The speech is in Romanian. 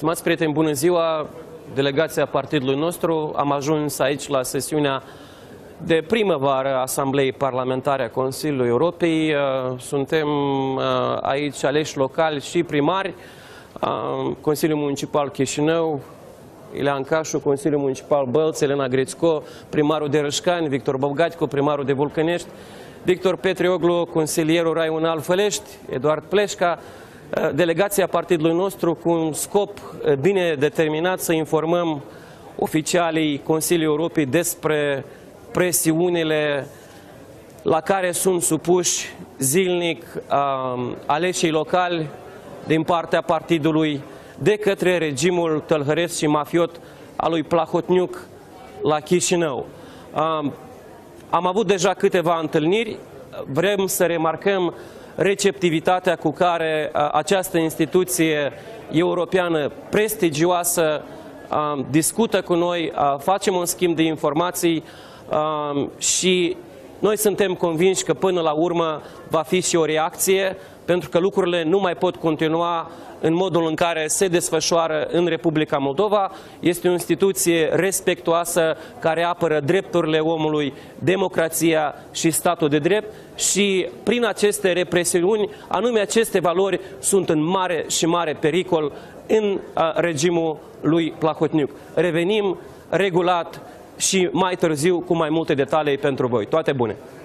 Stimați prieteni, bună ziua! Delegația partidului nostru am ajuns aici la sesiunea de primăvară a Asambleei Parlamentare a Consiliului Europei. Suntem aici aleși locali și primari, Consiliul Municipal Chișinău, Ilean Cașu, Consiliul Municipal Bălț, Elena Grețco, primarul de Rășcani, Victor Bogatico, primarul de Vulcănești, Victor Petrioglu, consilierul Raional Fălești, Eduard Pleșca, delegația partidului nostru cu un scop bine determinat să informăm oficialii Consiliului Europei despre presiunile la care sunt supuși zilnic aleșii locali din partea partidului de către regimul tălhăresc și mafiot al lui Plahotniuc la Chișinău. Am avut deja câteva întâlniri, vrem să remarcăm receptivitatea cu care această instituție europeană prestigioasă discută cu noi, facem un schimb de informații și noi suntem convinși că până la urmă va fi și o reacție, pentru că lucrurile nu mai pot continua în modul în care se desfășoară în Republica Moldova. Este o instituție respectuoasă care apără drepturile omului, democrația și statul de drept și prin aceste represiuni, anume aceste valori sunt în mare și mare pericol în regimul lui Plahotniuc. Revenim regulat și mai târziu cu mai multe detalii pentru voi. Toate bune!